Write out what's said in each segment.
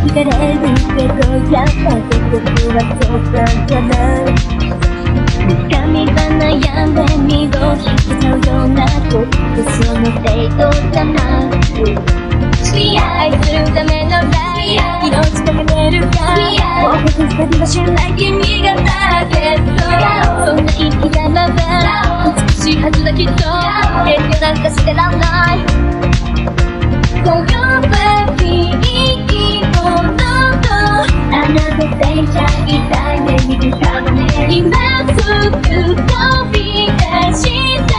惹かれるけどやっぱり僕はそうなんじゃない。髪が悩んで身を引きちゃうようなことその程度じゃない。愛するためのライア命かけてるから僕二人は信頼君がターゲット。そんな生き山は美しいはずだけど遠慮なんかしてらんない。そう呼ぶいい生き物とあなたでいちゃいたいね見るからね。今すぐ飛び出して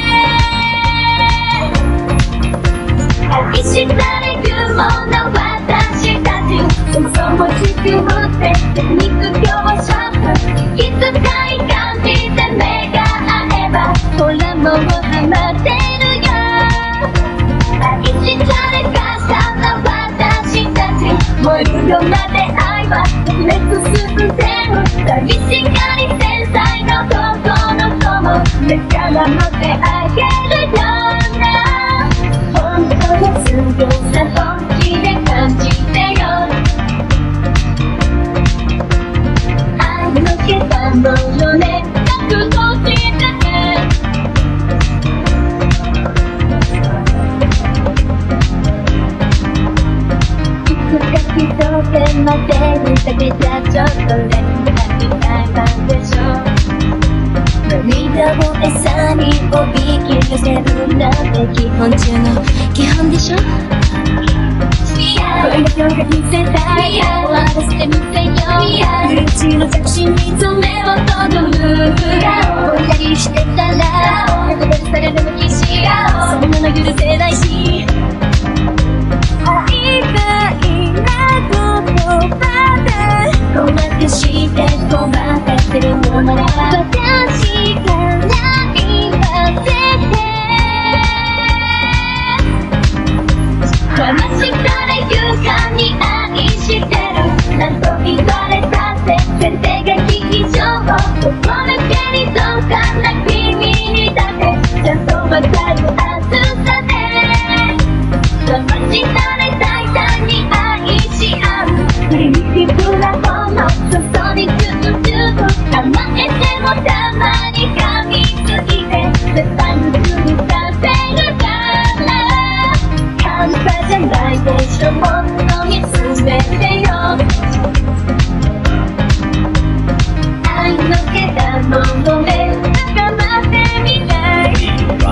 愛したれるもの私たちそもそも地球ってテクニック教職気遣い感じて目が合えばほらもうハマってるよ。愛したれかさな私たち燃えるよまで愛は特別進んでる。寂しがり繊細な男の子も目から持ってあげるような本当の強さ本気で感じてよ。愛のけたものね覚悟していつか一人待てるだけじゃちょっと連絡たいなんでしょう。涙を餌におびき寄せるなんて基本中の基本でしょ。恋の境界見せたい終わらせてみせよう。うちの着信に爪をとどむぼんやりしてたら横取りされるのきしそんなの許せないし愛がいな言葉でごまかしてごまかせるのなら私から言わせて騙したれ床に愛してるなんと言われたって全てが非常心気にどうかな君にだけちゃんとわかるはずだね。騙したれ大胆に愛し合うプリミティブなものそこにズブズブ甘えてもたまに噛みついて絶対にすぐ食べるから半端じゃないでしょもっと見つめてよ。愛のけたもので高まってみたい。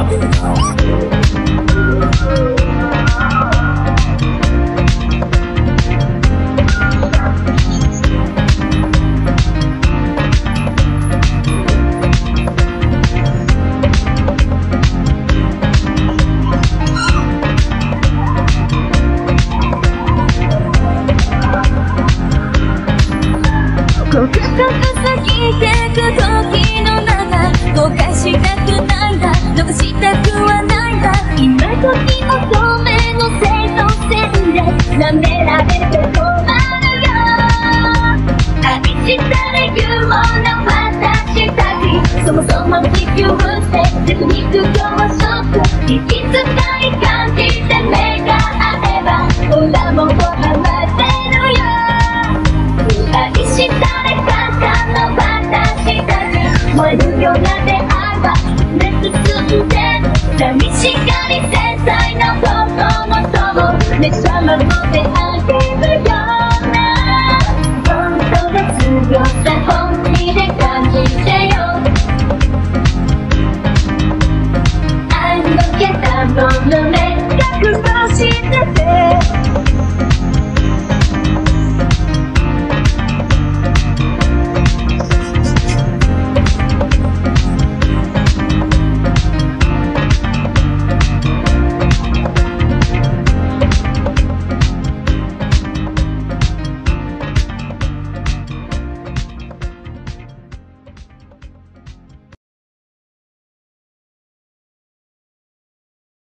告白過ぎてく時の中後悔したくないんだ逃したくはないんだ今時の透明のせいのせいで